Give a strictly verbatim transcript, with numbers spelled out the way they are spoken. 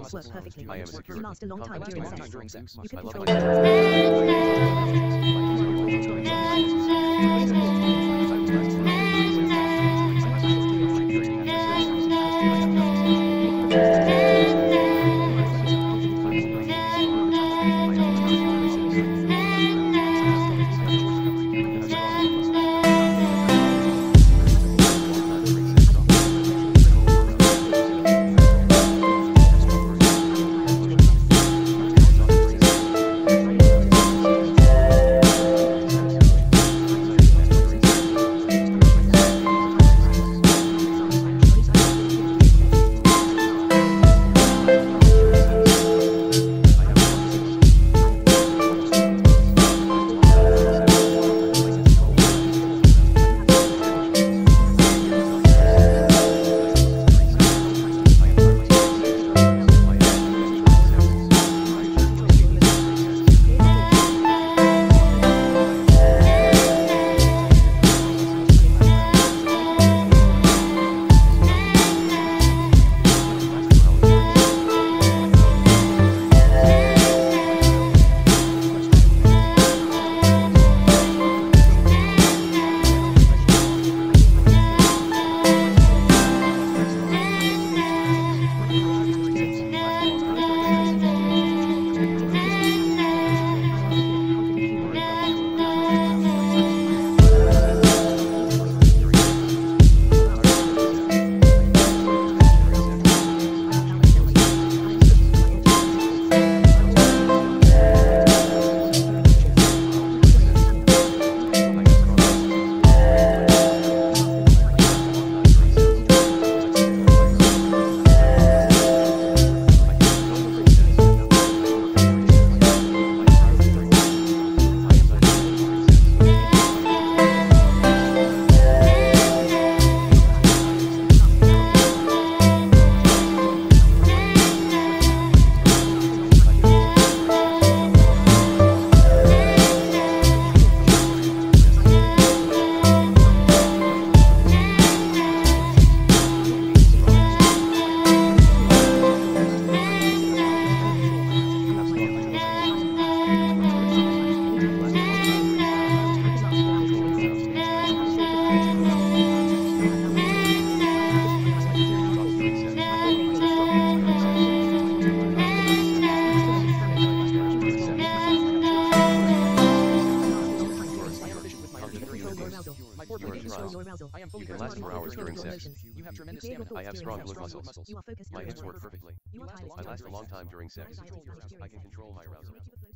muscles work perfectly. I am secure. You last a long time during sex. during sex. You can I love control You can last for hours during sex. You have tremendous stamina. I have strong glute muscles. You are focused. My hips work perfectly. You are I last a long time during sex. I can control my arousal.